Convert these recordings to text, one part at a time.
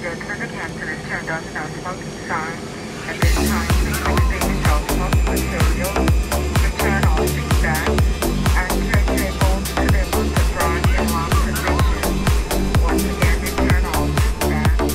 Direction of the captain is turned on the no smoking sign. At this time, please extinguish all smoking materials, return all seat backs, and tray tables to their books of drawing in long position. Once again, return all seat backs.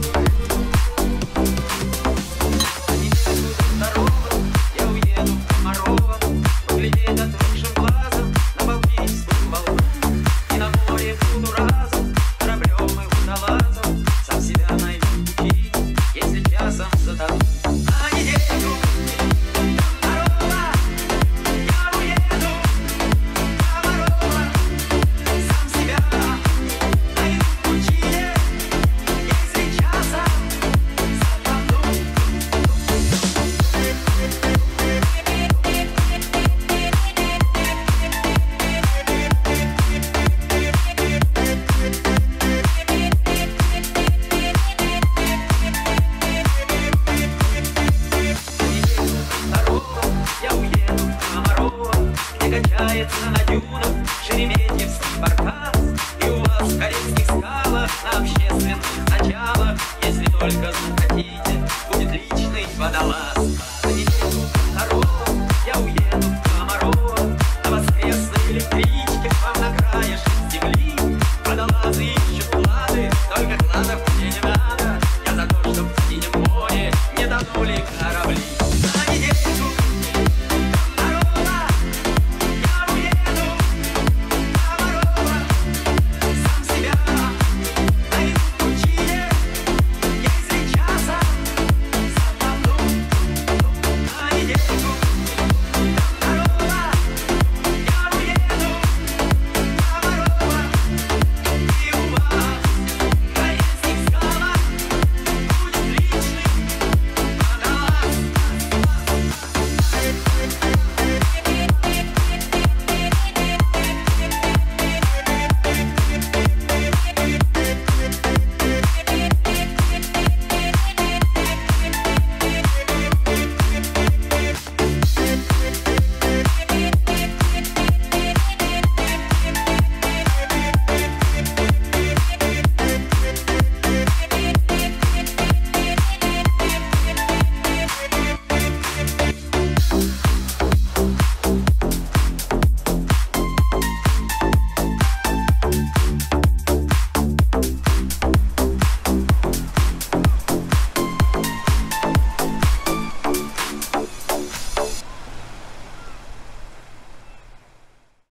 Я уеду в Моро, поглядеть отросшим глазом на балтийскую волну. И на море буду разом, кораблем и водолазом, сам себя найду пути, если часом затону. А недельку второго я уеду в Моро, сам себя найду пути, если часом затону. Второго я уеду в Моро, где качается на дюнах шереметьевский парк.